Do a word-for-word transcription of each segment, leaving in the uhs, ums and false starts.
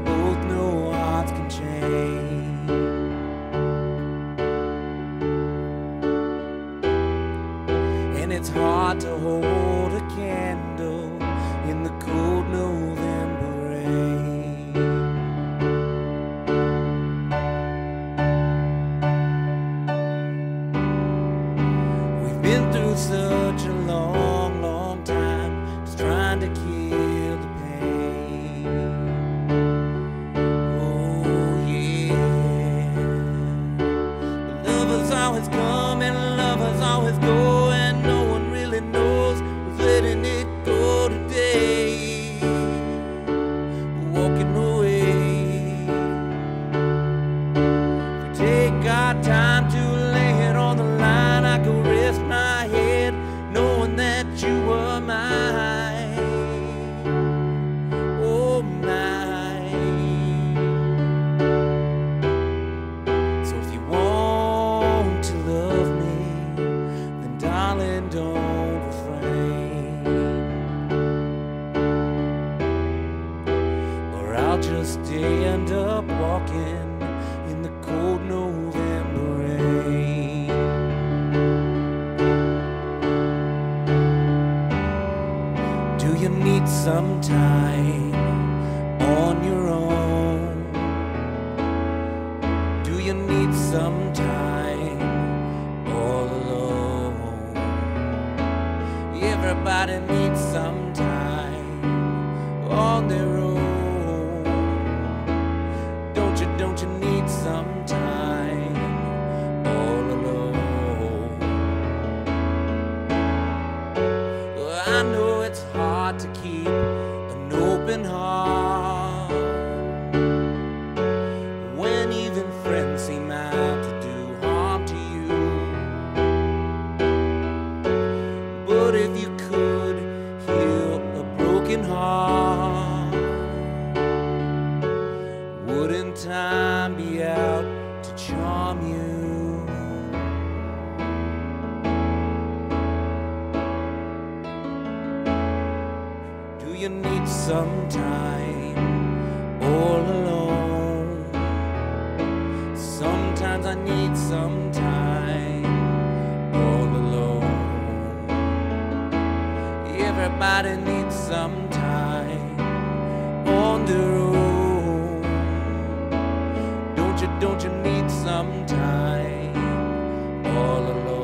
both know hearts can change. And it's hard to hold a candle in the cold November rain. We've been through such a long, long time, just trying to kill the pain. Oh yeah. But lovers always come and lovers always go, and no one really knows who's letting it go today. Walking away. If we take our time to lay it on the line, I could rest my head knowing that you were mine. Oh, mine. So if you want to love me, then darling, don't refrain, or I'll just end up walking in the cold November rain. Do you need some time on your own? Do you need some time all alone? Everybody needs some time on their own. Don't you, don't you need some time all alone? Well, I know it's hard to keep an open heart when even friends seem out to do harm to you. But if you could heal a broken heart, wouldn't time be out to charm you? Do you need some time all alone? Sometimes I need some time all alone. Everybody needs some time on their own. Don't you, don't you need some time all alone?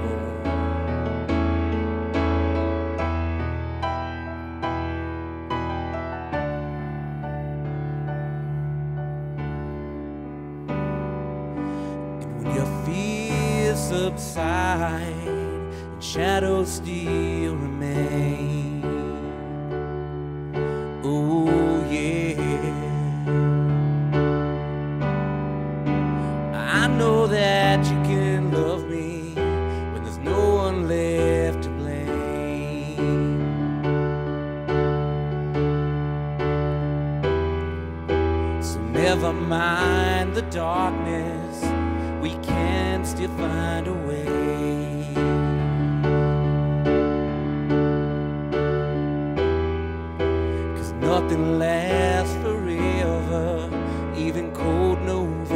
Your fears subside and shadows still remain. Oh yeah, I know that you can love me when there's no one left to blame. So never mind the darkness, we can still find a way. Cause nothing lasts forever, even cold November